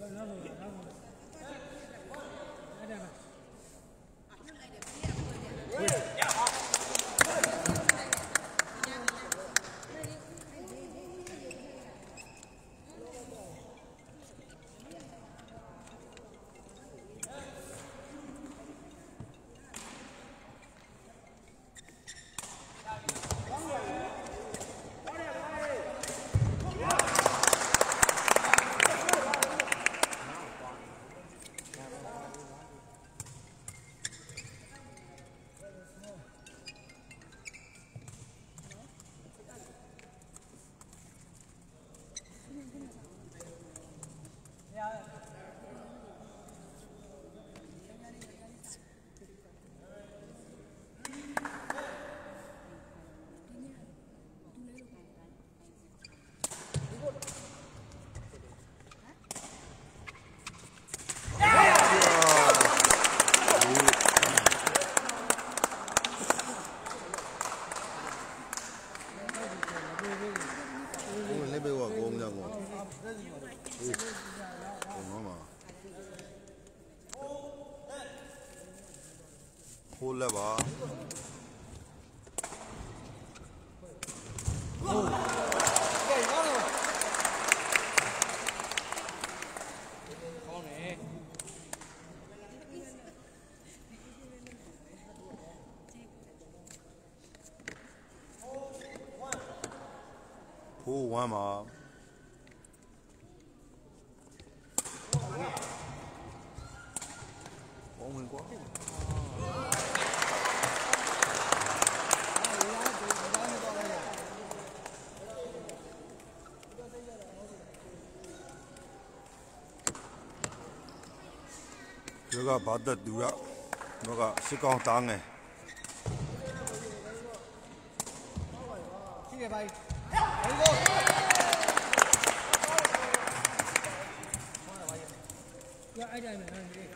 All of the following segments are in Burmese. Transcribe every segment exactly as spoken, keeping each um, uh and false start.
Hold that bar. Pull one more. Juga badat dua, juga sikang tangan. Sini baik. Ya ada ni.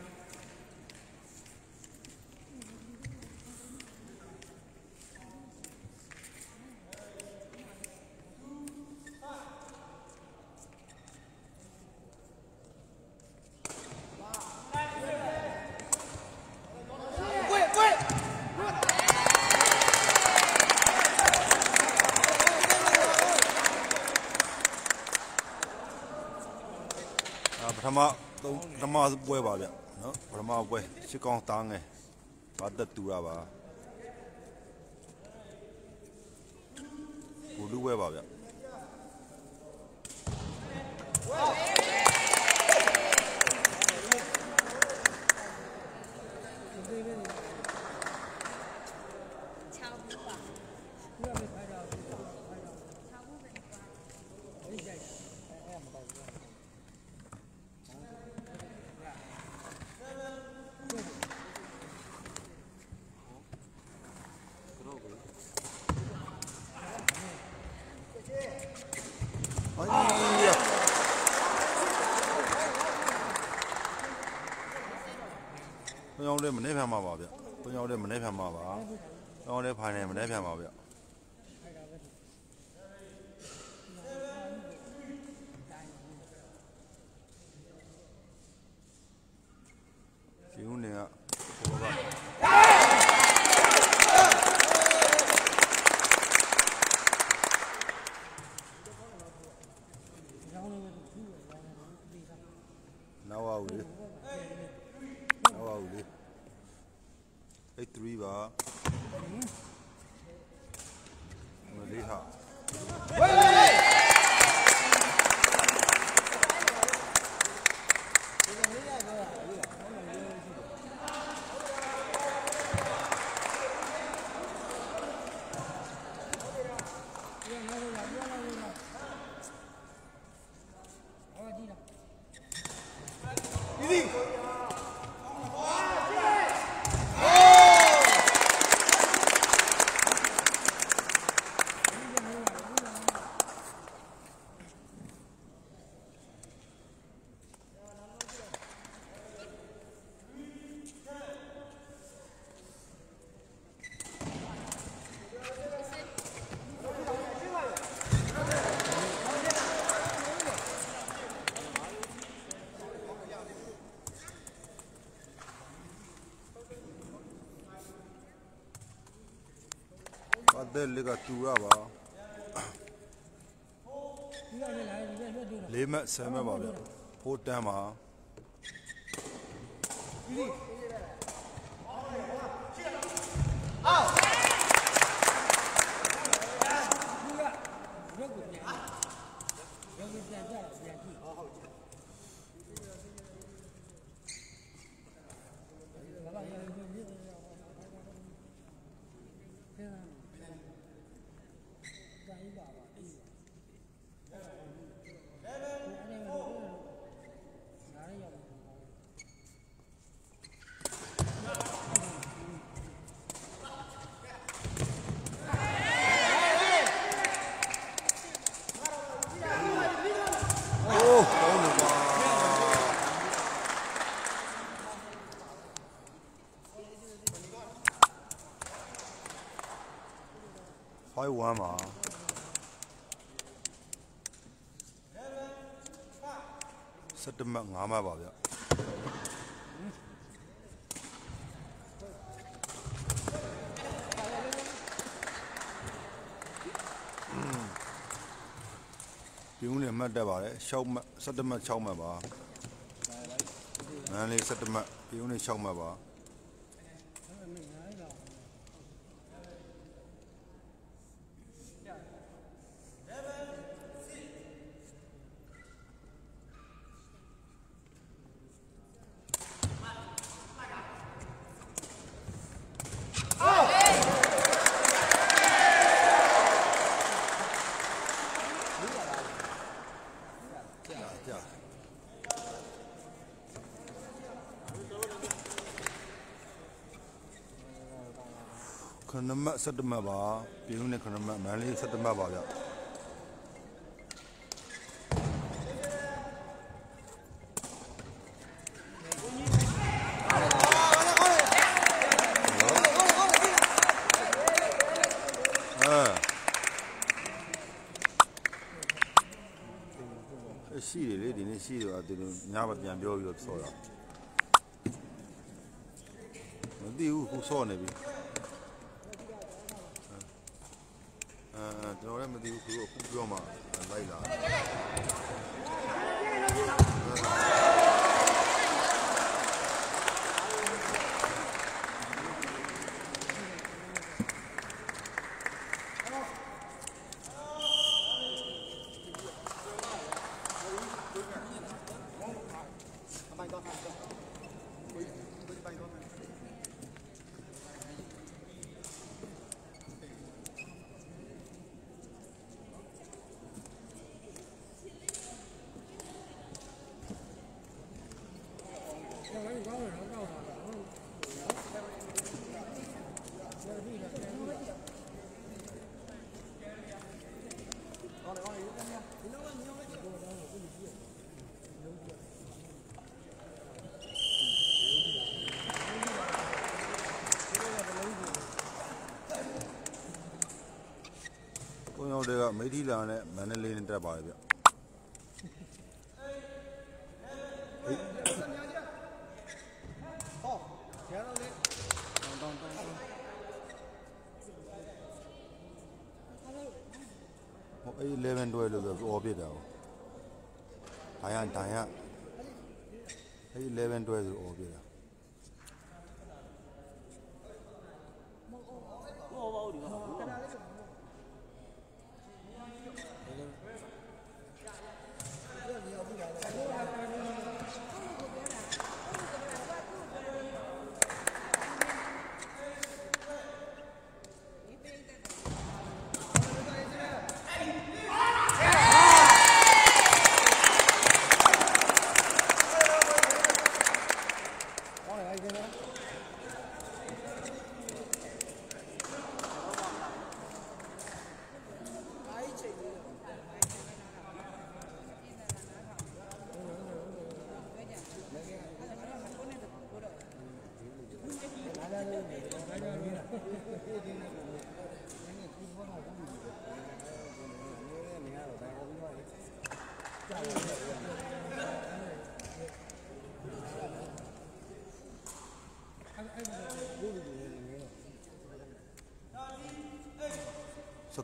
Pertama, pertama buat apa dia? No, pertama buat sikang tangan, badat dua apa? Kudu buat apa dia? Tôi nhau đây mình nếp ham mà vào vậy. Tôi nhau đây mình nếp ham mà vào. Tôi nhau đây phải này mình nếp ham mà vậy. Chịu nè. Now out it. Now out it. Eight three ba. Melihat. တဲ့လက်ကတူရပါလေးမက်ဆယ်မက်ပါဗျဖိုးတန်းပါfive oneပါစက်တမတ်၅မှတ်ပါဗျပြုံးနဲ့မှတ်တက်ပါတယ်၆မှတ်စက်တမတ်၆မှတ်ပါမန်လေးစက်တမတ်ပြုံးနဲ့၆မှတ်ပါခဏမစက်တမတ်ပါပြုံးနဲ့ခဏမမန်လေးစက်တမတ်ပါဗျရှိတယ်လေဒီနေ့ရှိတော့ဒီလိုညမပြန်ပြောပြီးတော့ဆော့ရမသိဘူးခုဆော့နေပြီအဲကျွန်တော်လည်းမသိဘူးသူအခုပြောမှလိုက်လာကိုရောက်တဲ့ကမိထီလာနဲ့မန္တလေးနဲ့တက်ပါတယ်ဗျဟိုအဲ့elevenတွဲလို့ပြောအော်ပြစ်တာဟိုဒိုင်ရဒိုင်ရအဲ့elevenတွဲဆိုအော်ပြစ်တာဟောပါဦးဒီမှာ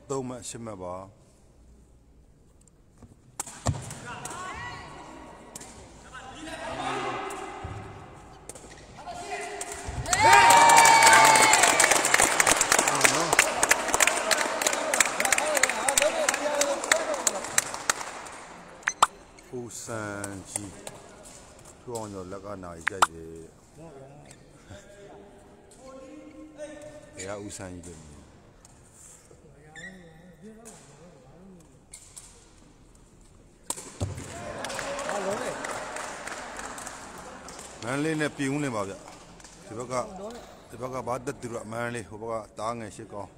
သုံးမှတ်ရှစ်မှတ်ပါဦးစံကြီးသူအောင်ကျော်လက်ကနာရီကြိုက်တယ်ဘယ်ကဦးစံကြီးလဲမန်လေးနဲ့ပြင်းဦးနေပါဗျဒီဘက်ကဒီဘက်ကဘာတက်တူရမန်လေးဟိုဘက်ကတားငယ်ရှစ်ကောင်း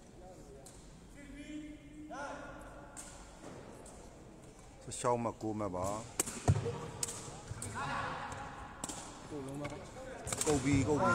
ရှောင်းမကိုမပါကုတ်ပြီးကုတ်ပြီး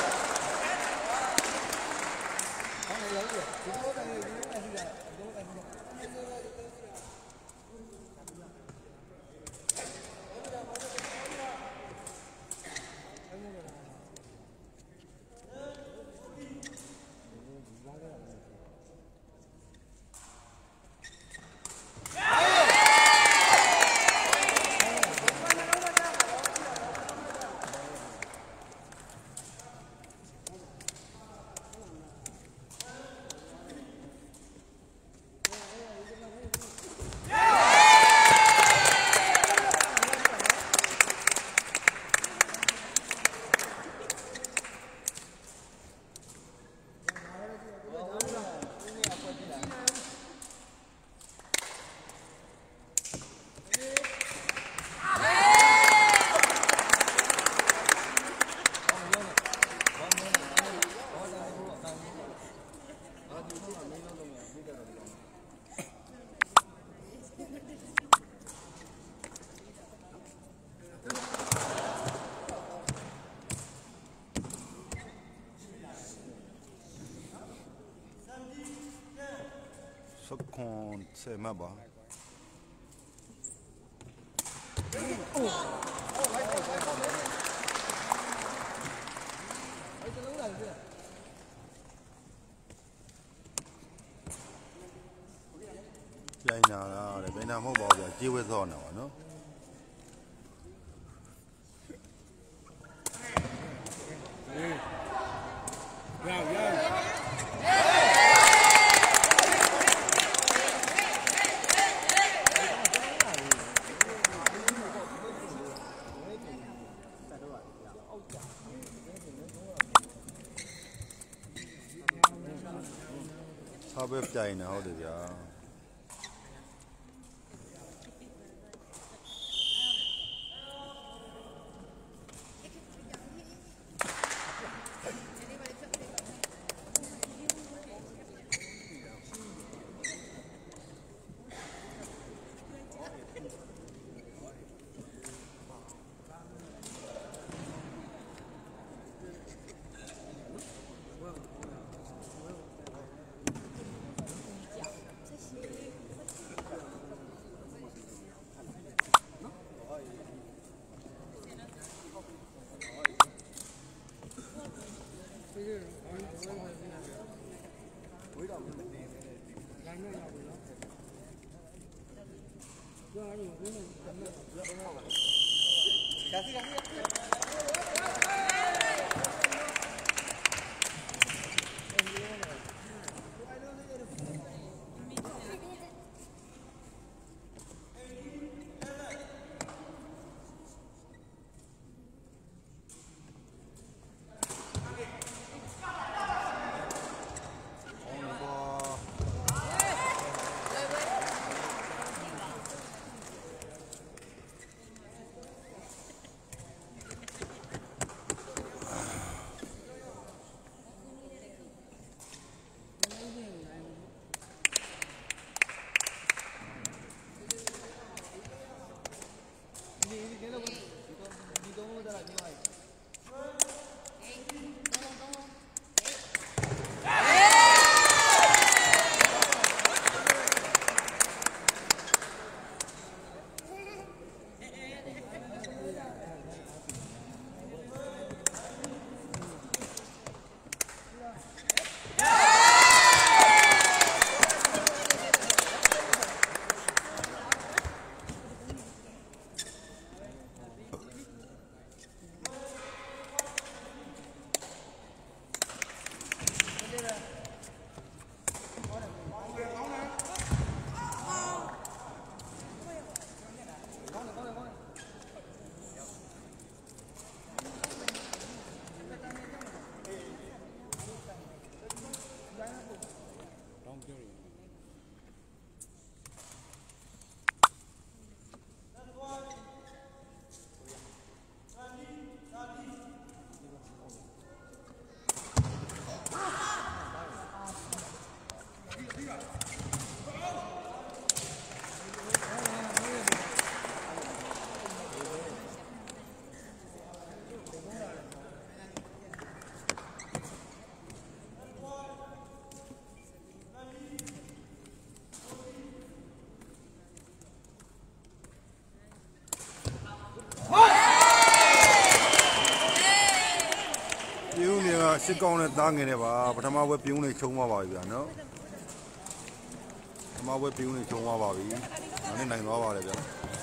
စကွန်ဆယ်မှတ်ပါပြိုင်နာလားတဲ့ပြိုင်နာမဟုတ်ပါဘူးကြေးဝဲသောနာပါနော်ရရဟာပဲပြိုင်နေဟုတ်တယ်ဗျာပြုံးတွေကစစ်ကောင်းနဲ့သားငယ်နဲ့ပါပထမဘွဲပြုံးတွေချုံသွားပါပြီဗျာနော်ပထမဘွဲပြုံးတွေချုံသွားပါပြီဒါနဲ့နိုင်သွားပါလေဗျာ